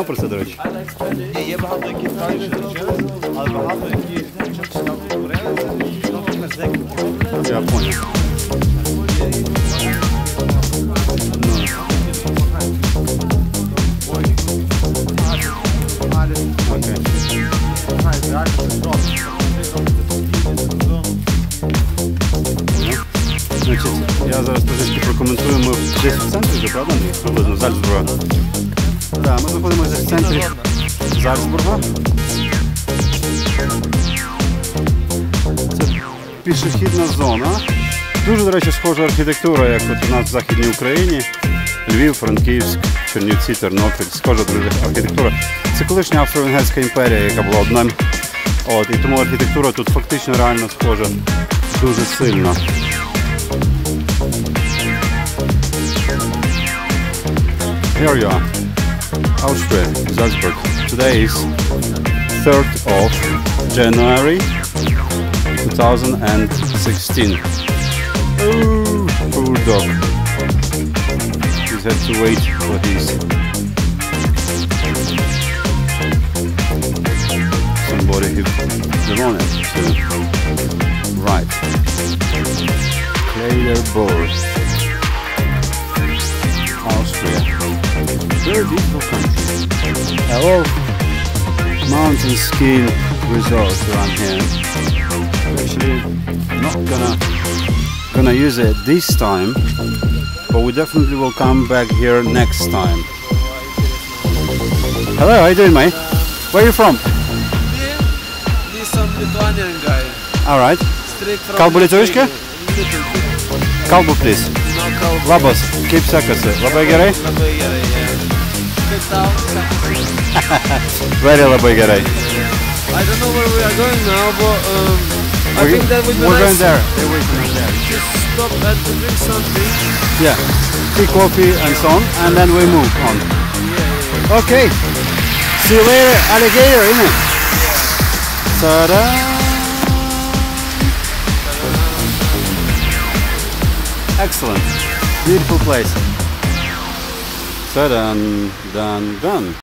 Про це, до речі. Ні, є багато які правильно зробили, але багато які там говорили, Я понял. Значить, я зараз трошечки прокоментую. Ми десь в центрі вже, правда, приблизно Зальцбурга. Так, ми знаходимося десь в центрі Зальцбурга. Це пішохідна зона. Дуже, до речі, схожа архітектура, як от у нас в Західній Україні. Львів, Франківськ, Чернівці, Тернопіль. Схожа дуже архітектура. Це колишня Австро-Венгерська імперія, яка була одним. І тому архітектура тут фактично реально схожа дуже сильно. Here you are, Austria, Salzburg. Today is 3rd of January 2016. Oh, poor dog. He's had to wait for this. Somebody who on it. So, right. Kleiderborg, Austria. Very beautiful country. I love mountain skiing resorts around here. Actually, not gonna use it this time, but we definitely will come back here next time. Hello, how you doing, mate? Where are you from? He's some Lithuanian guy. All right. Straight from Kalbu lietuviškai? Little bit. Kalbu, please. No kalbu. Labas, kaip sekasi? Labai gerai? Labai gerai, yeah. Kaip tau sekasi? Very labai gerai. I don't know where we are going now, but I think that would be We're nice. going there. They're waiting right there. Just stop and to drink something. Yeah. Tea, coffee, and so on, and then we move on. Yeah. Okay. See you later, alligator, innit? Ta-da! Excellent. Beautiful place. Ta-dan, dan, dan.